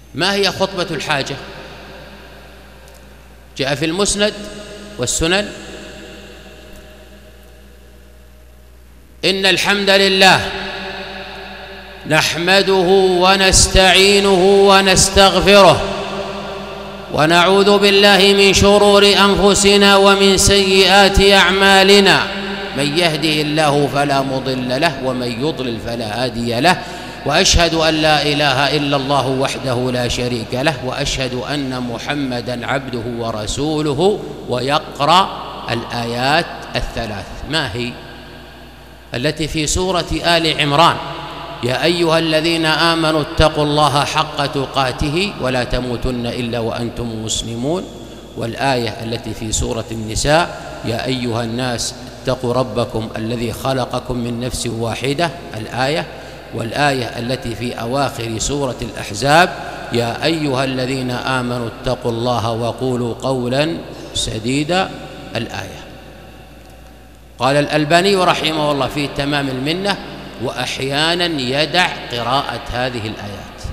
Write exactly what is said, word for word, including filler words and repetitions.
ما هي خطبة الحاجة؟ جاء في المسند والسنن: إن الحمد لله نحمده ونستعينه ونستغفره ونعوذ بالله من شرور أنفسنا ومن سيئات أعمالنا، من يهده الله فلا مضل له ومن يضلل فلا هادي له، وأشهد أن لا إله إلا الله وحده لا شريك له، وأشهد أن محمدًا عبده ورسوله. ويقرأ الآيات الثلاث. ما هي؟ التي في سورة آل عمران: يا أيها الذين آمنوا اتقوا الله حق تقاته ولا تموتن إلا وأنتم مسلمون. والآية التي في سورة النساء: يا أيها الناس اتقوا ربكم الذي خلقكم من نفس واحدة، الآية. والآية التي في أواخر سورة الأحزاب: يا أيها الذين آمنوا اتقوا الله وقولوا قولا سديدا، الآية. قال الألباني رحمه الله في تمام المنة: وأحيانا يدع قراءة هذه الآيات.